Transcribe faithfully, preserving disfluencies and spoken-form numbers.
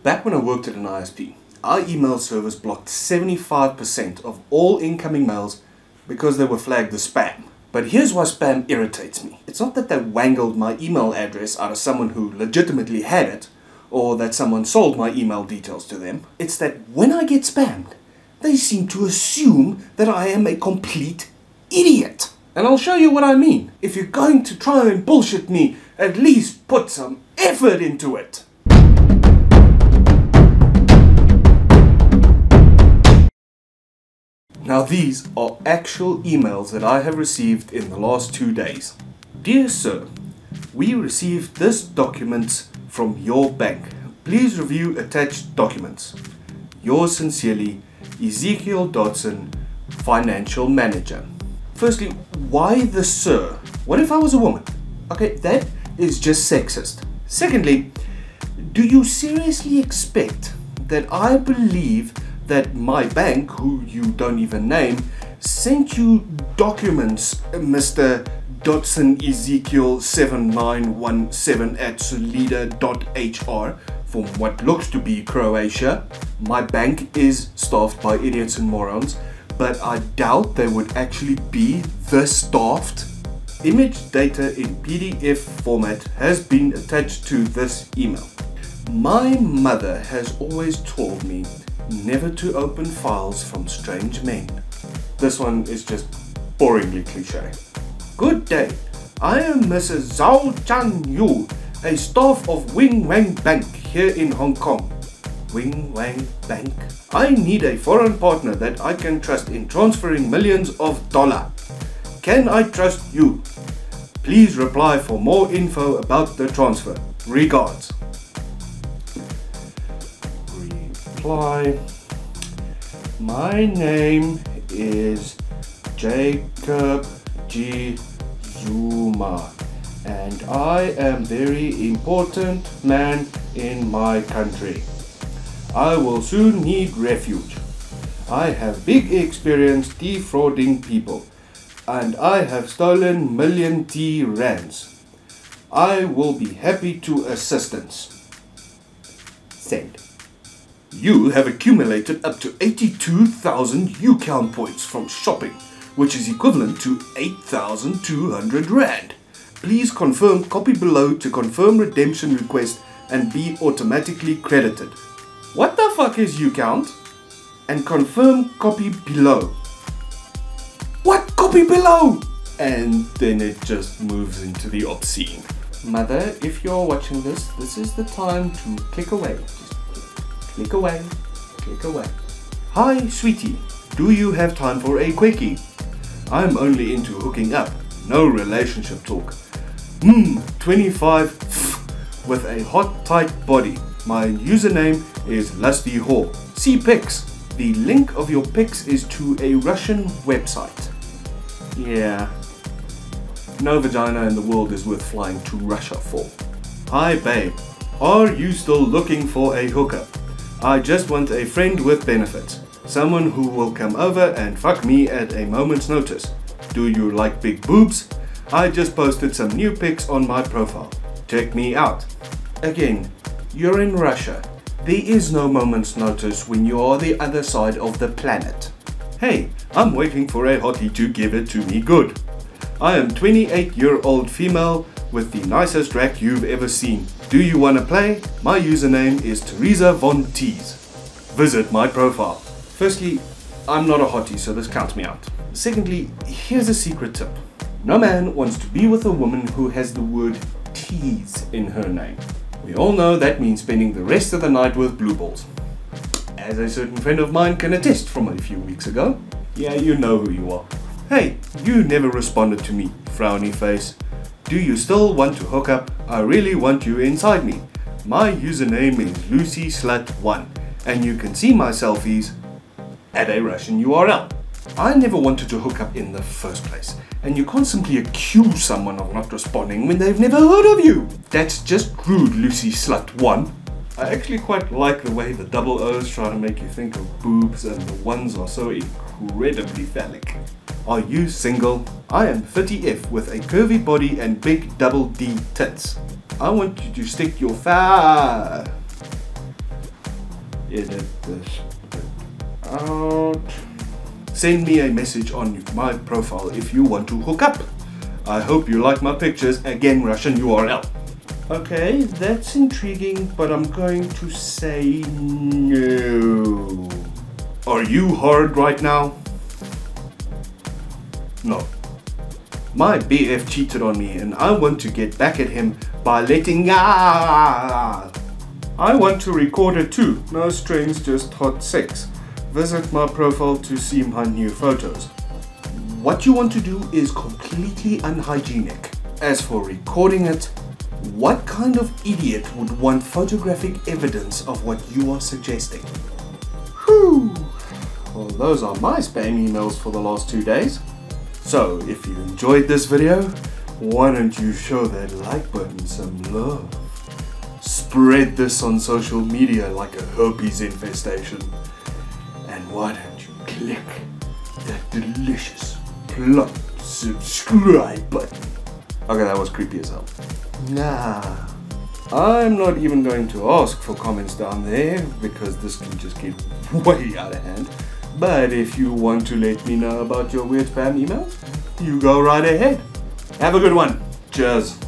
Back when I worked at an I S P, our email service blocked seventy-five percent of all incoming mails because they were flagged as spam. But here's why spam irritates me. It's not that they wangled my email address out of someone who legitimately had it, or that someone sold my email details to them. It's that when I get spammed, they seem to assume that I am a complete idiot. And I'll show you what I mean. If you're going to try and bullshit me, at least put some effort into it. Now these are actual emails that I have received in the last two days. Dear Sir, we received this document from your bank. Please review attached documents. Yours sincerely, Ezekiel Dodson, Financial Manager. Firstly, why the sir? What if I was a woman? Okay, that is just sexist. Secondly, do you seriously expect that I believe that my bank, who you don't even name, sent you documents, Mister Dodson Ezekiel seven nine one seven at solida dot H R from what looks to be Croatia? My bank is staffed by idiots and morons, but I doubt they would actually be this staffed. Image data in P D F format has been attached to this email. My mother has always told me never to open files from strange men. This one is just boringly cliche. Good day, I am Missus Zhao Chan Yu, a staff of Wing Wang Bank here in Hong Kong. Wing Wang Bank? I need a foreign partner that I can trust in transferring millions of dollars. Can I trust you? Please reply for more info about the transfer. Regards. Reply. My name is Jacob G. Zuma, and I am very important man in my country. I will soon need refuge. I have big experience defrauding people, and I have stolen million T rands. I will be happy to assistance. Send. You have accumulated up to eighty-two thousand U-Count points from shopping, which is equivalent to eight thousand two hundred rand. Please confirm copy below to confirm redemption request and be automatically credited. What the fuck is U-Count? And confirm copy below. What copy below? And then it just moves into the obscene. Mother, if you're watching this, this is the time to click away. Just click away, click away. Hi, sweetie. Do you have time for a quickie? I'm only into hooking up, no relationship talk. Hmm, twenty-five with a hot tight body. My username is Lusty Whore. See pics. The link of your pics is to a Russian website. Yeah. No vagina in the world is worth flying to Russia for. Hi babe. Are you still looking for a hookup? I just want a friend with benefits. Someone who will come over and fuck me at a moment's notice. Do you like big boobs? I just posted some new pics on my profile. Check me out. Again, you're in Russia. There is no moment's notice when you are the other side of the planet. Hey, I'm waiting for a hottie to give it to me good. I am twenty-eight year old female with the nicest rack you've ever seen. Do you wanna play? My username is Teresa Von Tees. Visit my profile. Firstly, I'm not a hottie, so this counts me out. Secondly, here's a secret tip. No man wants to be with a woman who has the word tease in her name. We all know that means spending the rest of the night with blue balls. As a certain friend of mine can attest from a few weeks ago. Yeah, you know who you are. Hey, you never responded to me, frowny face. Do you still want to hook up? I really want you inside me. My username is Lucy Slut one, and you can see my selfies at a Russian U R L. I never wanted to hook up in the first place, and you can't simply accuse someone of not responding when they've never heard of you. That's just rude, Lucy Slut one. I actually quite like the way the double O's try to make you think of boobs and the ones are so incredibly phallic. Are you single? I am thirty F with a curvy body and big double D tits. I want you to stick your fa... edit this out. Send me a message on my profile if you want to hook up. I hope you like my pictures. Again, Russian U R L. Okay, that's intriguing, but I'm going to say no. Are you hard right now? No. My B F cheated on me and I want to get back at him by letting ah. I want to record it too. No strings, just hot sex. Visit my profile to see my new photos. What you want to do is completely unhygienic. As for recording it, what kind of idiot would want photographic evidence of what you are suggesting? Whew. Well, those are my spam emails for the last two days. So, if you enjoyed this video, why don't you show that like button some love? Spread this on social media like a herpes infestation. And why don't you click that delicious plump subscribe button? Okay, that was creepy as hell. Nah, I'm not even going to ask for comments down there because this can just get way out of hand. But if you want to let me know about your weird spam emails, you go right ahead. Have a good one. Cheers.